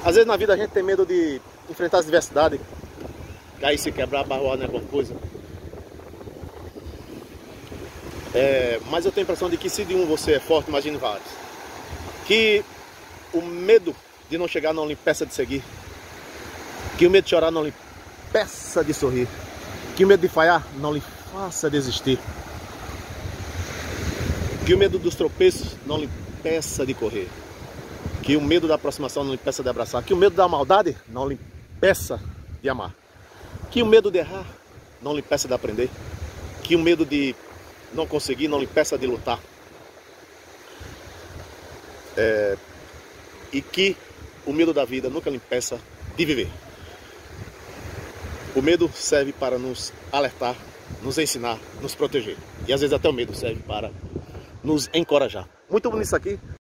Às vezes na vida a gente tem medo de enfrentar as adversidades, cair, se quebrar, barroar em alguma coisa. Mas eu tenho a impressão de que se de um você é forte, imagine vários. Que o medo de não chegar não lhe impeça de seguir. Que o medo de chorar não lhe impeça de sorrir. Que o medo de falhar não lhe faça desistir. Que o medo dos tropeços não lhe impeça de correr. Que o medo da aproximação não lhe impeça de abraçar. Que o medo da maldade não lhe impeça de amar. Que o medo de errar não lhe impeça de aprender. Que o medo de não conseguir não lhe impeça de lutar. E que o medo da vida nunca lhe impeça de viver. O medo serve para nos alertar, nos ensinar, nos proteger. E às vezes até o medo serve para nos encorajar. Muito bonito isso aqui.